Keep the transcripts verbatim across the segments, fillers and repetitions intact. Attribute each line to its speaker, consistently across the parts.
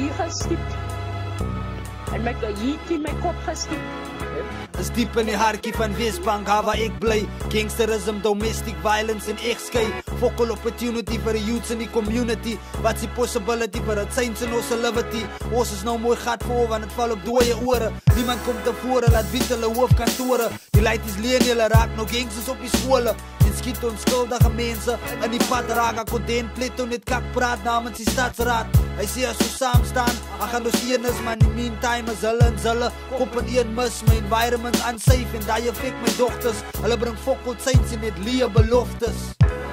Speaker 1: hier gestiep. En my hier in my kop gestiep.
Speaker 2: Is diep in die hartjie van Westbank, waar ek bly. Gangsterism, domestic violence en ex-skei. Focal opportunity vir die youths in die community. Wat's die possibility vir het saints in ons liberty? Ons is nou mooi gat voor, want het val op dooie ore. Niemand komt tevore, laat weet hulle hoofkantore. Die leid is leen, hulle raak nou gangsters op die skole. En skiet onskuldige mense in die pad raak. Ek kon den Pleto net kak praat namens die stadsraad. Hy sê as ons saam staan, ek gaan ons een is, maar in die meantime is hulle en hulle kop in een mis. My environment's unsafe en die effect my dochters. Hulle bring fokkel saints en net leë beloftes.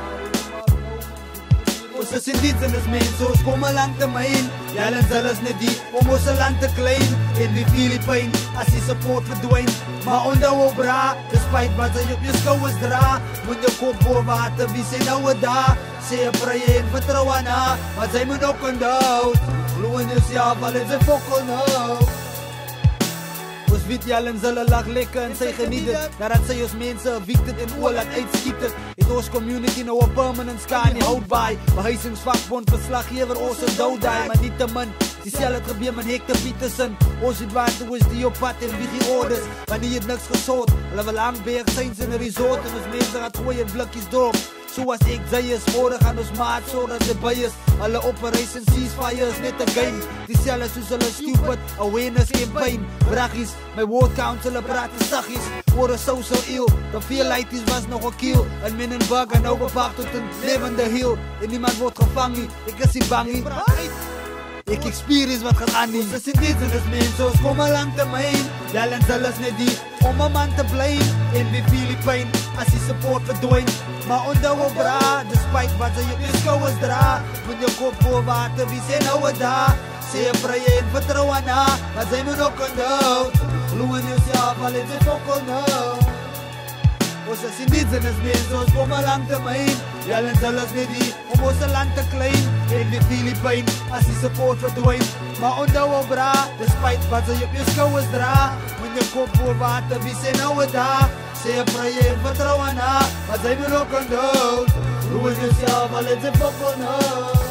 Speaker 2: Ons is indigenous mense, ons kom al lang te myn. Julle en hulle is net die om ons land te klein. En die Filipijn, as die support verdwijn. Maar onthou op bra, despite wat jy op jou skouers dra. Moet jou kop boven water, wie sê nou het daar? Sê jy praie en vertrouw aan haar, maar sy moet ook onthou. Glo in jouself, al is jy fokkel nou. Ons weet julle en hulle lag lekker en sy geniet het. Nadat sy ons mense evicted en oor laat uitskiet het. Het ons community nou een permanent ska in die houtbaai. Behuisingsvakbond, verslaggever, ons is dooddaai. Maar niet te min, die sel het gebeur met Hector Peterson. Ons het waar toe is die op pad en wie die orders. Wanneer het niks gesot, hulle wil Langberg saints in een resort. En ons mense gaat gooi in blikkies dorp. Zoals ik zei is, vorig aan ons maat, zodat de bij is. Alle operation ceasefire is net een game. Die cellen soos hulle stupid, awareness campaign. Braggies, my ward council praten saggies. Voor een social ill, de veel lighties was nog een kill. Een min en bug en overbak tot een levende hiel. En niemand wordt gevangen, ik is die bangie. Ik experience wat gaat aan nie. Ons is indigenous mense, ons kom al lang te myn. Julle en hulle is net die om een man te blame. En wie Filipijn, as die support verdwijn. Maar onthou op bra, despite wat jy op jou skouers dra. Moet jou kop boven water, wie sê nou het daar? Sê jy praie en vertrouw aan haar, maar sy moet ook onthou. Glo in jouself, al is jy fokkel nou. Ons is indigenous mense, ons kom al lang te myn. Julle en hulle is net die om ons land te klein. En die Filipijn, as die support verdwijn. Maar onthou op bra, despite wat jy op jou skouers dra. Moet jou kop boven water, wie sê nou het daar? Sê jy praie en vertrouw aan haar, maar sy moet ook onthou. Glo in jouself, al is jy fokkel nou.